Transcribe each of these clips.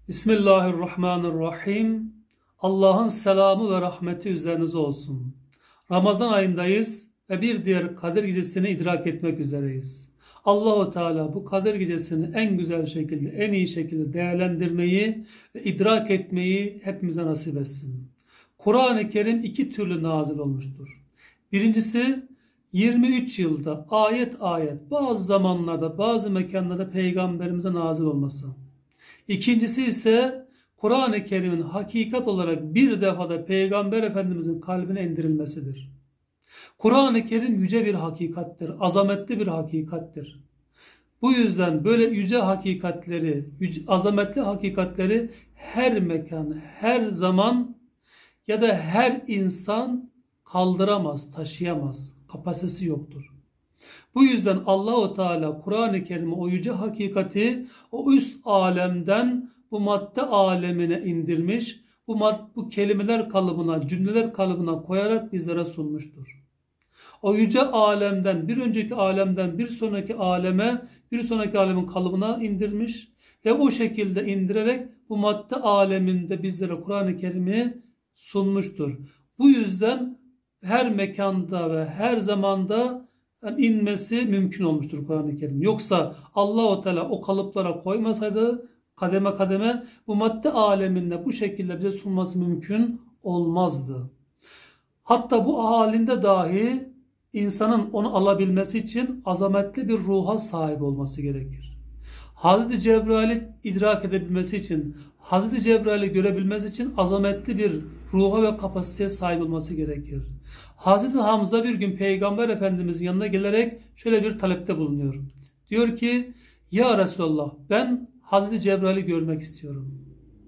Bismillahirrahmanirrahim. Allah'ın selamı ve rahmeti üzerinize olsun. Ramazan ayındayız ve bir diğer Kadir Gecesi'ni idrak etmek üzereyiz. Allah-u Teala bu Kadir Gecesi'ni en güzel şekilde, en iyi şekilde değerlendirmeyi ve idrak etmeyi hepimize nasip etsin. Kur'an-ı Kerim iki türlü nazil olmuştur. Birincisi 23 yılda ayet ayet bazı zamanlarda, bazı mekanlarda Peygamberimize nazil olması. İkincisi ise Kur'an-ı Kerim'in hakikat olarak bir defada Peygamber Efendimizin kalbine indirilmesidir. Kur'an-ı Kerim yüce bir hakikattir, azametli bir hakikattir. Bu yüzden böyle yüce hakikatleri, azametli hakikatleri her mekan, her zaman ya da her insan kaldıramaz, taşıyamaz, kapasitesi yoktur. Bu yüzden Allah-u Teala Kur'an-ı Kerim'e o yüce hakikati o üst alemden bu madde alemine indirmiş, bu kelimeler kalıbına, cümleler kalıbına koyarak bizlere sunmuştur. O yüce alemden, bir önceki alemden bir sonraki aleme, bir sonraki alemin kalıbına indirmiş ve o şekilde indirerek bu madde aleminde bizlere Kur'an-ı Kerim'i sunmuştur. Bu yüzden her mekanda ve her zamanda inmesi mümkün olmuştur Kur'an-ı Kerim. Yoksa Allah-u Teala o kalıplara koymasaydı kademe kademe bu madde aleminde bu şekilde bize sunması mümkün olmazdı. Hatta bu halinde dahi insanın onu alabilmesi için azametli bir ruha sahip olması gerekir. Hazreti Cebrail'i idrak edebilmesi için, Hazreti Cebrail'i görebilmesi için azametli bir ruha ve kapasiteye sahip olması gerekir. Hazreti Hamza bir gün Peygamber Efendimizin yanına gelerek şöyle bir talepte bulunuyor. Diyor ki, ya Resulallah ben Hazreti Cebrail'i görmek istiyorum.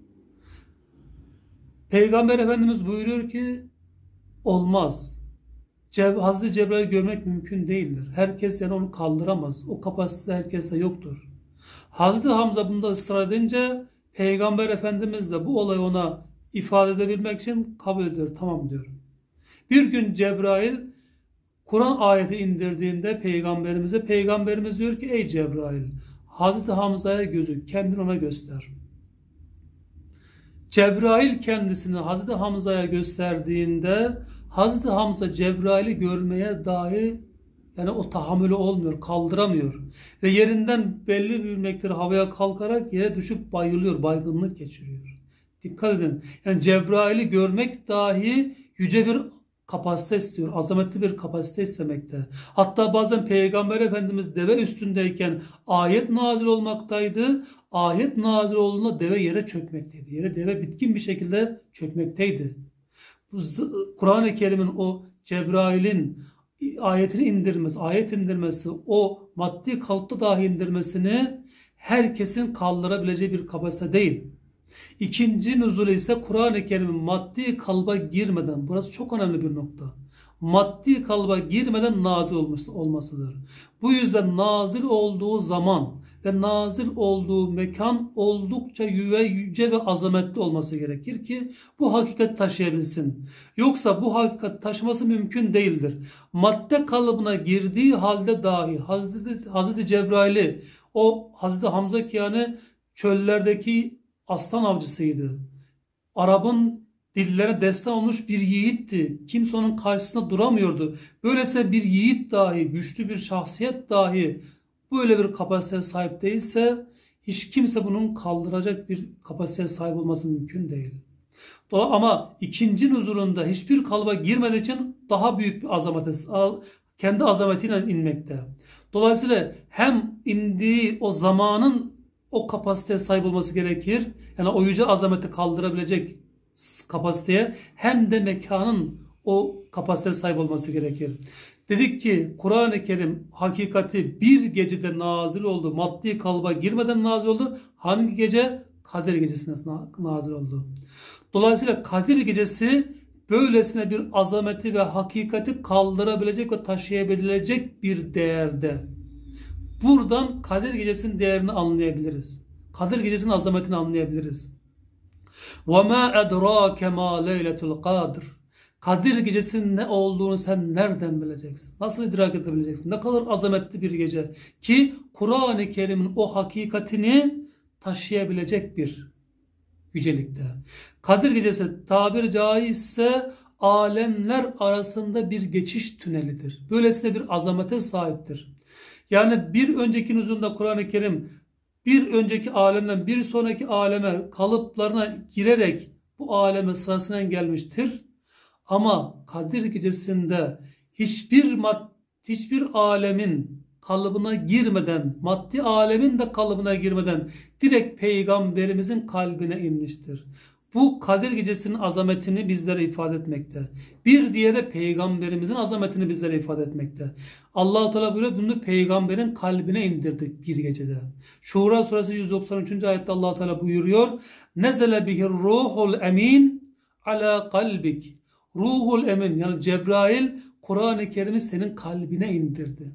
Peygamber Efendimiz buyuruyor ki, olmaz. Hazreti Cebrail'i görmek mümkün değildir. Herkes yani onu kaldıramaz. O kapasite herkeste yoktur. Hazreti Hamza bunda ısrar edince Peygamber Efendimiz de bu olayı ona ifade edebilmek için kabul ediyor. Tamam diyor. Bir gün Cebrail Kur'an ayeti indirdiğinde Peygamberimiz diyor ki ey Cebrail Hazreti Hamza'ya gözük, kendini ona göster. Cebrail kendisini Hazreti Hamza'ya gösterdiğinde Hazreti Hamza Cebrail'i görmeye dahi yani o tahammülü olmuyor, kaldıramıyor. Ve yerinden belli bir miktar havaya kalkarak yere düşüp bayılıyor, baygınlık geçiriyor. Dikkat edin. Yani Cebrail'i görmek dahi yüce bir kapasite istiyor. Azametli bir kapasite istemekte. Hatta bazen Peygamber Efendimiz deve üstündeyken ayet nazil olmaktaydı. Ayet nazil olduğunda deve yere çökmekteydi. Yere deve bitkin bir şekilde çökmekteydi. Kur'an-ı Kerim'in o Cebrail'in ayetini indirmesi, ayet indirmesi, o maddi kalıpta dahi indirmesini herkesin kaldırabileceği bir kapasite değil. İkinci nüzul ise Kur'an-ı Kerim'in maddi kalıba girmeden, burası çok önemli bir nokta. Maddi kalıba girmeden nazil olmasıdır. Bu yüzden nazil olduğu zaman ve nazil olduğu mekan oldukça yüce ve azametli olması gerekir ki bu hakikati taşıyabilsin. Yoksa bu hakikat taşıması mümkün değildir. Madde kalıbına girdiği halde dahi Hazreti Cebrail'i o Hazreti Hamza ki yani çöllerdeki aslan avcısıydı. Arap'ın dillere destan olmuş bir yiğitti. Kimse onun karşısında duramıyordu. Böylesine bir yiğit dahi, güçlü bir şahsiyet dahi böyle bir kapasiteye sahip değilse hiç kimse bunun kaldıracak bir kapasiteye sahip olması mümkün değil. Ama ikinci nüzulunda hiçbir kalıba girmediği için daha büyük bir kendi azametiyle inmekte. Dolayısıyla hem indiği o zamanın o kapasiteye sahip olması gerekir. Yani o yüce azameti kaldırabilecek kapasiteye hem de mekanın o kapasiteye sahip olması gerekir. Dedik ki Kur'an-ı Kerim hakikati bir gecede nazil oldu. Maddi kalıba girmeden nazil oldu. Hangi gece? Kadir Gecesi'ne nazil oldu. Dolayısıyla Kadir Gecesi böylesine bir azameti ve hakikati kaldırabilecek ve taşıyabilecek bir değerde. Buradan Kadir Gecesi'nin değerini anlayabiliriz. Kadir Gecesi'nin azametini anlayabiliriz. وَمَا اَدْرَاكَ مَا لَيْلَةُ الْقَادِرِ Kadir Gecesi'nin ne olduğunu sen nereden bileceksin? Nasıl idrak edebileceksin? Ne kadar azametli bir gece ki Kur'an-ı Kerim'in o hakikatini taşıyabilecek bir yücelikte. Kadir Gecesi tabiri caizse alemler arasında bir geçiş tünelidir. Böylesine bir azamete sahiptir. Yani bir önceki nüzulunda Kur'an-ı Kerim bir önceki alemden bir sonraki aleme kalıplarına girerek bu aleme sırasına gelmiştir. Ama Kadir Gecesi'nde hiçbir alemin kalıbına girmeden, maddi alemin de kalıbına girmeden direkt Peygamberimizin kalbine inmiştir. Bu Kadir Gecesi'nin azametini bizlere ifade etmekte. Bir diğeri Peygamberimizin azametini bizlere ifade etmekte. Allah-u Teala buyuruyor, bunu Peygamberin kalbine indirdik bir gecede. Şura suresi 193. ayette Allah-u Teala buyuruyor. Nezele bihir ruhul emin ala kalbik. Ruhul emin yani Cebrail Kur'an-ı Kerim'i senin kalbine indirdi.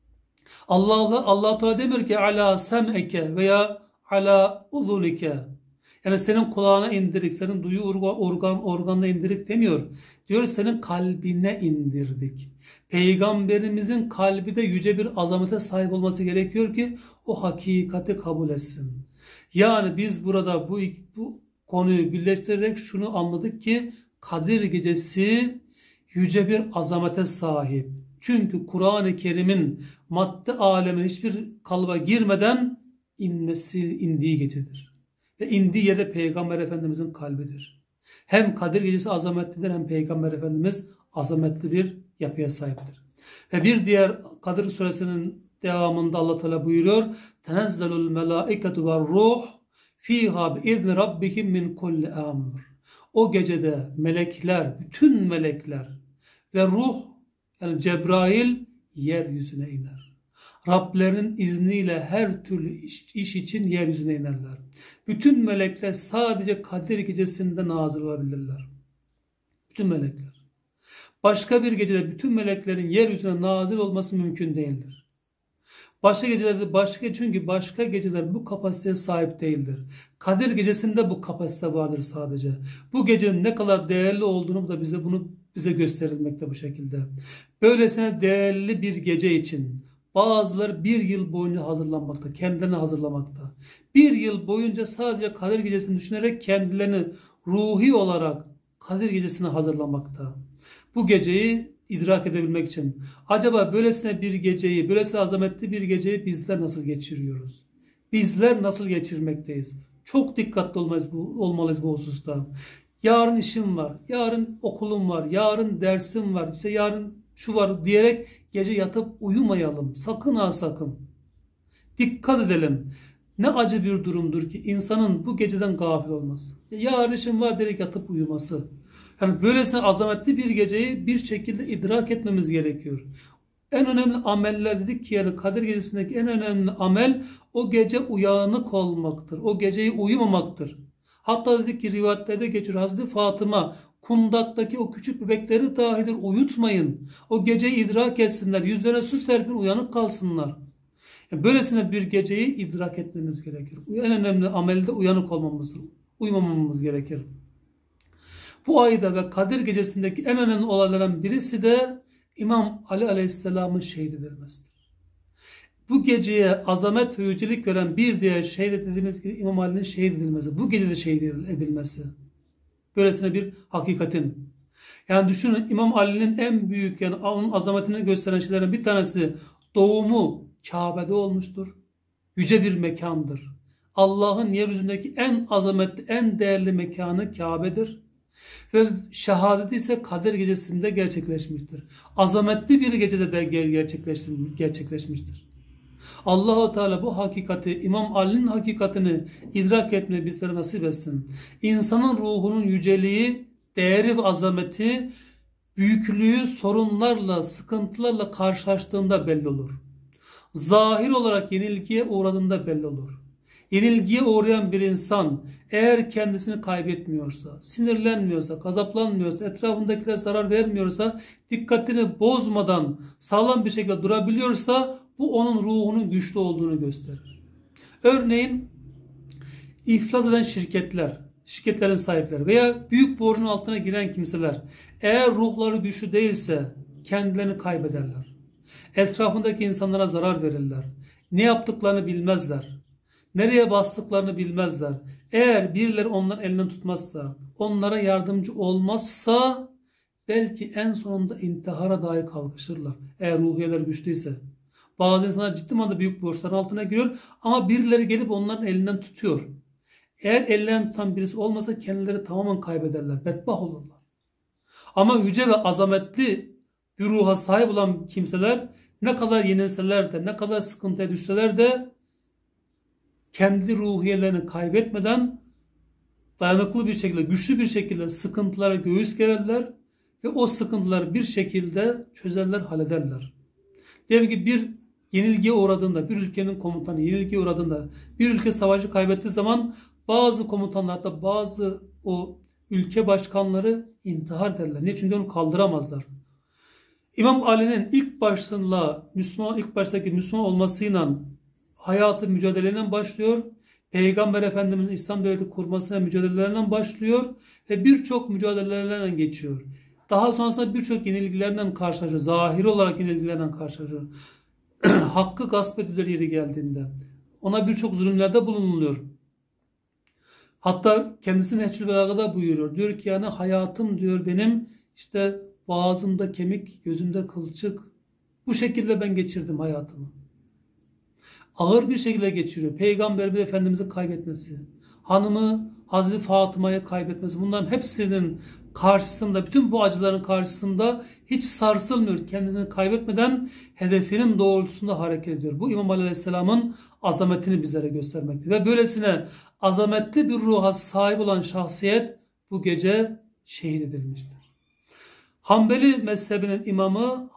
Allah Teala demiyor ki ala sem'eke veya ala uzunike. Yani senin kulağına indirdik, senin duyu organına indirdik demiyor. Diyor senin kalbine indirdik. Peygamberimizin kalbi de yüce bir azamete sahip olması gerekiyor ki o hakikati kabul etsin. Yani biz burada bu konuyu birleştirerek şunu anladık ki Kadir Gecesi yüce bir azamete sahip. Çünkü Kur'an-ı Kerim'in madde alemine hiçbir kalıba girmeden indiği gecedir. Ve indiği yerde Peygamber Efendimizin kalbidir. Hem Kadir Gecesi azametlidir hem Peygamber Efendimiz azametli bir yapıya sahiptir. Ve bir diğer Kadir Suresinin devamında Allah Teala buyuruyor. Tenezzelul melaiketu ve ruh fiha biizni rabbihim min kulli emr. O gecede melekler, bütün melekler ve ruh yani Cebrail yeryüzüne iner. Rablerinin izniyle her türlü iş için yeryüzüne inerler. Bütün melekler sadece Kadir Gecesi'nde nazil olabilirler. Bütün melekler. Başka bir gecede bütün meleklerin yeryüzüne nazil olması mümkün değildir. Çünkü başka geceler bu kapasiteye sahip değildir. Kadir Gecesi'nde bu kapasite vardır sadece. Bu gecenin ne kadar değerli olduğunu da bize gösterilmekte bu şekilde. Böylesine değerli bir gece için bazıları bir yıl boyunca hazırlanmakta, kendilerini hazırlamakta. Bir yıl boyunca sadece Kadir Gecesi'ni düşünerek kendilerini ruhi olarak Kadir Gecesi'ne hazırlamakta. Bu geceyi idrak edebilmek için. Acaba böylesine bir geceyi, böylesine azametli bir geceyi bizler nasıl geçiriyoruz? Bizler nasıl geçirmekteyiz? Çok dikkatli olmalıyız bu hususta. Yarın işim var, yarın okulum var, yarın dersim var, işte yarın şu var diyerek gece yatıp uyumayalım. Sakın ha sakın. Dikkat edelim. Ne acı bir durumdur ki insanın bu geceden gafil olması. Yarın işim var diyerek yatıp uyuması. Yani böylesine azametli bir geceyi bir şekilde idrak etmemiz gerekiyor. En önemli ameller dedik ki yani Kadir Gecesi'ndeki en önemli amel o gece uyanık olmaktır. O geceyi uyumamaktır. Hatta dedik ki rivayetlerde geçiyor. Hazreti Fatıma kundaktaki o küçük bebekleri dahidir uyutmayın. O geceyi idrak etsinler. Yüzlerine su serpin uyanık kalsınlar. Yani böylesine bir geceyi idrak etmemiz gerekir. En önemli amelde uyanık olmamızdır. Uyumamamız gerekir. Bu ayda ve Kadir Gecesi'ndeki en önemli olaylardan birisi de İmam Ali Aleyhisselam'ın şehit edilmesidir. Bu geceye azamet ve yücelik veren bir diğer şehit dediğimiz gibi İmam Ali'nin şehit edilmesi. Bu gecede şehit edilmesi. Böylesine bir hakikatin. Yani düşünün İmam Ali'nin en büyük yani onun azametini gösteren şeylerden bir tanesi doğumu Kabe'de olmuştur. Yüce bir mekandır. Allah'ın yeryüzündeki en azametli, en değerli mekanı Kabe'dir. Ve şehadeti ise Kadir Gecesi'nde gerçekleşmiştir. Azametli bir gecede de gerçekleşmiştir. Allah-u Teala bu hakikati, İmam Ali'nin hakikatini idrak etmeyi bizlere nasip etsin. İnsanın ruhunun yüceliği, değeri ve azameti, büyüklüğü sorunlarla, sıkıntılarla karşılaştığında belli olur. Zahir olarak yenilgiye uğradığında belli olur. Yenilgiye uğrayan bir insan eğer kendisini kaybetmiyorsa, sinirlenmiyorsa, gazaplanmıyorsa, etrafındakilere zarar vermiyorsa, dikkatini bozmadan sağlam bir şekilde durabiliyorsa bu onun ruhunun güçlü olduğunu gösterir. Örneğin iflas eden şirketlerin sahipleri veya büyük borcun altına giren kimseler eğer ruhları güçlü değilse kendilerini kaybederler. Etrafındaki insanlara zarar verirler. Ne yaptıklarını bilmezler. Nereye bastıklarını bilmezler. Eğer birileri onların elinden tutmazsa, onlara yardımcı olmazsa belki en sonunda intihara dahi kalkışırlar. Eğer ruhiyeler güçlüyse. Bazı insanlar ciddi manada büyük borçların altına giriyor ama birileri gelip onların elinden tutuyor. Eğer elinden tutan birisi olmasa kendileri tamamen kaybederler. Bedbaht olurlar. Ama yüce ve azametli bir ruha sahip olan kimseler ne kadar yenilseler de, ne kadar sıkıntıya düşseler de kendi ruhiyelerini kaybetmeden dayanıklı bir şekilde, güçlü bir şekilde sıkıntılara göğüs gererler ve o sıkıntıları bir şekilde çözerler, hallederler. Diyelim ki bir yenilgiye uğradığında, bir ülkenin komutanı yenilgiye uğradığında, bir ülke savaşı kaybettiği zaman bazı komutanlarda, bazı o ülke başkanları intihar ederler. Niye? Çünkü onu kaldıramazlar. İmam Ali'nin ilk baştaki Müslüman olmasıyla hayatı mücadelelerinden başlıyor. Peygamber Efendimiz'in İslam devleti kurmasına mücadelelerinden başlıyor ve birçok mücadelelerden geçiyor. Daha sonrasında birçok yenilgilerden karşılaşıyor. Zahiri olarak yenilgilerden karşılaşıyor. Hakkı gasp edilir yeri geldiğinde. Ona birçok zulümlerde bulunuluyor. Hatta kendisi Nehcül Belaga'da buyuruyor. Diyor ki yani hayatım diyor benim işte boğazımda kemik, gözümde kılçık. Bu şekilde ben geçirdim hayatımı. Ağır bir şekilde geçiriyor. Peygamberimiz Efendimiz'i kaybetmesi, hanımı Hazreti Fatıma'yı kaybetmesi, bunların hepsinin karşısında, bütün bu acıların karşısında hiç sarsılmıyor. Kendisini kaybetmeden hedefinin doğrultusunda hareket ediyor. Bu İmam Ali Aleyhisselam'ın azametini bizlere göstermekte. Ve böylesine azametli bir ruha sahip olan şahsiyet bu gece şehit edilmiştir. Hanbeli mezhebinin imamı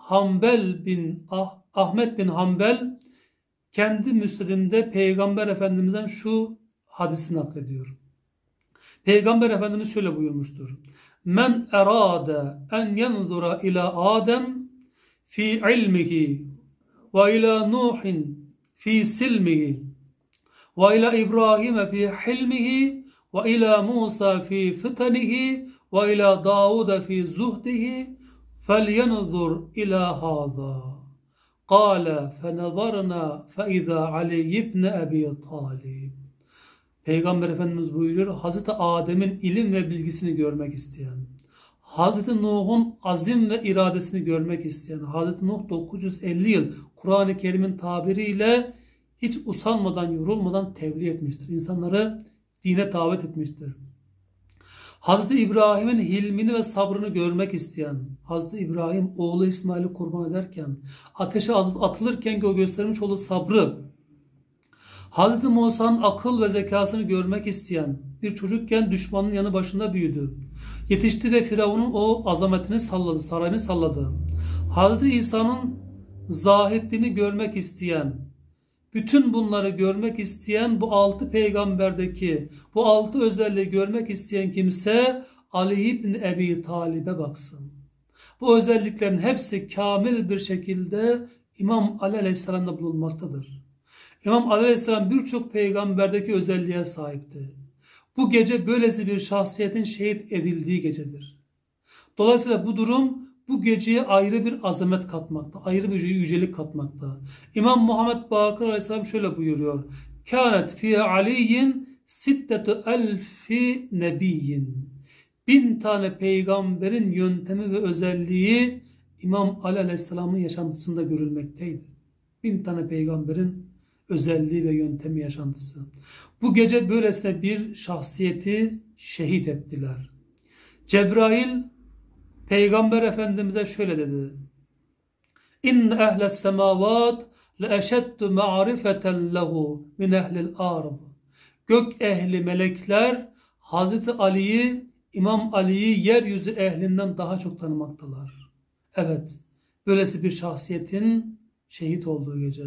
Ahmet bin Hanbel kendi müsnedinde Peygamber Efendimiz'den şu hadisi naklediyor. Peygamber Efendimiz şöyle buyurmuştur. Men erade en yenzura ila Adem fi ilmihi ve ila Nuhin fi silmihi ve ila İbrahim fi hilmihi ve ila Musa fi fitanihi ve ila Davud fi zuhdihi felyenzur ila hâzâ. قال فنظرنا فإذا علي ibn Abi Talib. Peygamber Efendimiz buyuruyor, Hazreti Adem'in ilim ve bilgisini görmek isteyen, Hazreti Nuh'un azim ve iradesini görmek isteyen, Hazreti Nuh 950 yıl Kur'an-ı Kerim'in tabiriyle hiç usanmadan, yorulmadan tebliğ etmiştir. İnsanları dine davet etmiştir. Hazreti İbrahim'in hilmini ve sabrını görmek isteyen, Hazreti İbrahim oğlu İsmail'i kurban ederken, ateşe atılırken o göstermiş olduğu sabrı, Hazreti Musa'nın akıl ve zekasını görmek isteyen, bir çocukken düşmanın yanı başında büyüdü. Yetişti ve Firavun'un o azametini salladı, sarayını salladı. Hazreti İsa'nın zahitliğini görmek isteyen, bütün bunları görmek isteyen bu 6 peygamberdeki bu 6 özelliği görmek isteyen kimse Ali ibn Ebi Talib'e baksın. Bu özelliklerin hepsi kamil bir şekilde İmam Ali Aleyhisselam'da bulunmaktadır. İmam Ali Aleyhisselam birçok peygamberdeki özelliğe sahipti. Bu gece böylesi bir şahsiyetin şehit edildiği gecedir. Dolayısıyla bu durum bu geceye ayrı bir azamet katmakta, ayrı bir yücelik katmakta. İmam Muhammed Bakır Aleyhisselam şöyle buyuruyor. Kânet fî aliyyin siddetu elfi nebiyyin. 1000 tane peygamberin yöntemi ve özelliği İmam Ali Aleyhisselam'ın yaşantısında görülmekteydi. 1000 tane peygamberin özelliği ve yöntemi yaşantısı. Bu gece böylesine bir şahsiyeti şehit ettiler. Cebrail Peygamber Efendimiz'e şöyle dedi. İnne ehles semavat le eşeddu ma'rifeten lehu min ehlil ard. Gök ehli melekler Hazreti Ali'yi, İmam Ali'yi yeryüzü ehlinden daha çok tanımaktalar. Evet, böylesi bir şahsiyetin şehit olduğu gece.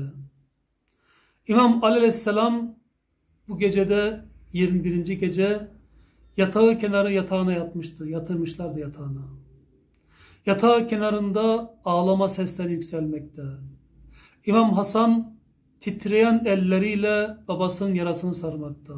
İmam Ali Aleyhisselam bu gecede 21. gece yatağı kenarı yatağına yatmıştı. Yatırmışlardı yatağına. Yatağı kenarında ağlama sesleri yükselmekte. İmam Hasan titreyen elleriyle babasının yarasını sarmakta.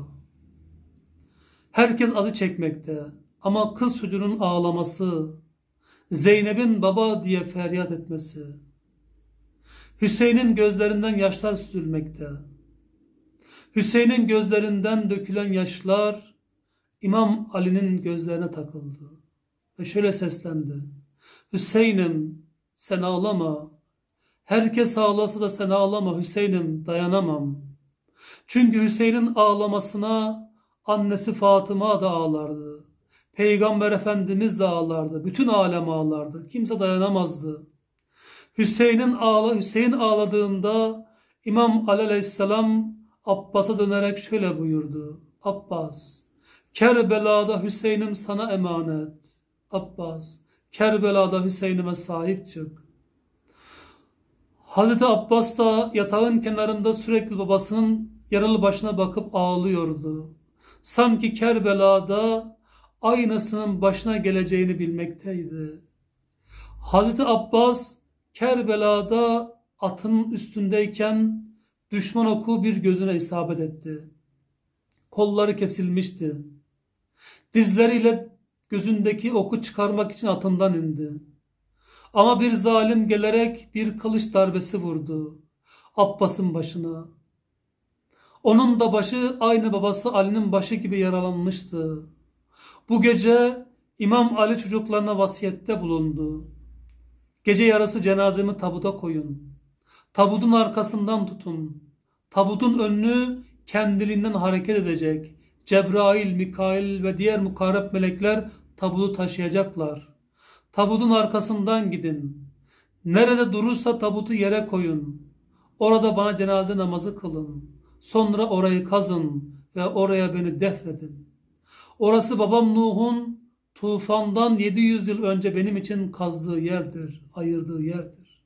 Herkes acı çekmekte. Ama kız çocuğunun ağlaması, Zeynep'in baba diye feryat etmesi, Hüseyin'in gözlerinden yaşlar süzülmekte. Hüseyin'in gözlerinden dökülen yaşlar İmam Ali'nin gözlerine takıldı. Ve şöyle seslendi. Hüseyin'im sen ağlama. Herkes ağlasa da sen ağlama Hüseyin'im, dayanamam. Çünkü Hüseyin'in ağlamasına annesi Fatıma da ağlardı. Peygamber Efendimiz de ağlardı. Bütün alem ağlardı. Kimse dayanamazdı. Hüseyin ağladığında İmam Ali Aleyhisselam Abbas'a dönerek şöyle buyurdu. Abbas, Kerbela'da Hüseyin'im sana emanet. Abbas, Kerbela'da Hüseyin'ime sahip çık. Hazreti Abbas da yatağın kenarında sürekli babasının yaralı başına bakıp ağlıyordu. Sanki Kerbela'da aynısının başına geleceğini bilmekteydi. Hazreti Abbas Kerbela'da atının üstündeyken düşman oku bir gözüne isabet etti. Kolları kesilmişti. Dizleriyle gözündeki oku çıkarmak için atından indi. Ama bir zalim gelerek bir kılıç darbesi vurdu Abbas'ın başına. Onun da başı aynı babası Ali'nin başı gibi yaralanmıştı. Bu gece İmam Ali çocuklarına vasiyette bulundu. Gece yarısı cenazemi tabuta koyun. Tabutun arkasından tutun. Tabutun önünü kendiliğinden hareket edecek. Cebrail, Mikail ve diğer mukarreb melekler tabutu taşıyacaklar. Tabutun arkasından gidin. Nerede durursa tabutu yere koyun. Orada bana cenaze namazı kılın. Sonra orayı kazın ve oraya beni defnedin. Orası babam Nuh'un tufandan 700 yıl önce benim için kazdığı yerdir, ayırdığı yerdir.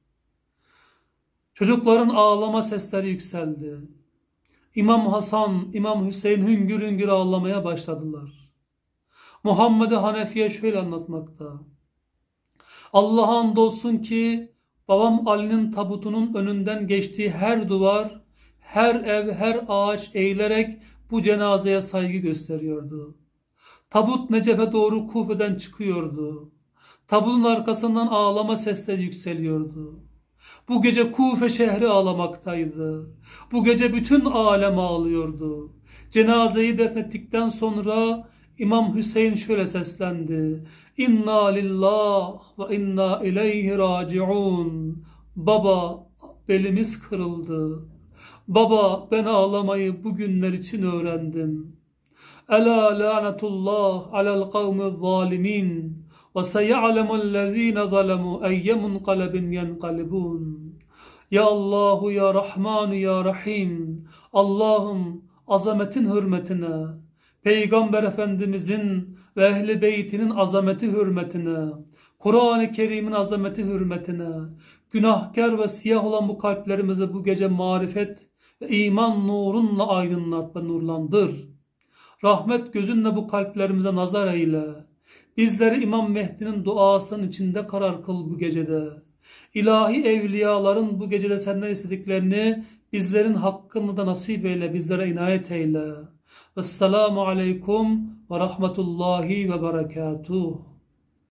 Çocukların ağlama sesleri yükseldi. İmam Hasan, İmam Hüseyin hüngür hüngür ağlamaya başladılar. Muhammed-i Hanefiye şöyle anlatmakta. Allah'a andolsun ki babam Ali'nin tabutunun önünden geçtiği her duvar, her ev, her ağaç eğilerek bu cenazeye saygı gösteriyordu. Tabut Necep'e doğru Kufe'den çıkıyordu. Tabutun arkasından ağlama sesleri yükseliyordu. Bu gece Kufe şehri ağlamaktaydı. Bu gece bütün alem ağlıyordu. Cenazeyi defnettikten sonra İmam Hüseyin şöyle seslendi. İnna lillah ve inna ileyhi raciun. Baba, belimiz kırıldı. Baba, ben ağlamayı bugünler için öğrendim. Ela lanetullah alel kavmi zalimin ve seya'lemellezine zalemu eyye munqalebin yenqalibun. Ya Allahu ya Rahmanu ya Rahim. Allah'ım azametin hürmetine, Peygamber Efendimizin ve Ehl-i Beytinin azameti hürmetine, Kur'an-ı Kerim'in azameti hürmetine, günahkar ve siyah olan bu kalplerimizi bu gece marifet ve iman nurunla aydınlat ve nurlandır. Rahmet gözünle bu kalplerimize nazar eyle. Bizleri İmam Mehdi'nin duasının içinde karar kıl bu gecede. İlahi evliyaların bu gecede senden istediklerini bizlerin hakkını da nasip eyle, bizlere inayet eyle. Vesselamu aleykum ve rahmetullahi ve berekatuhu.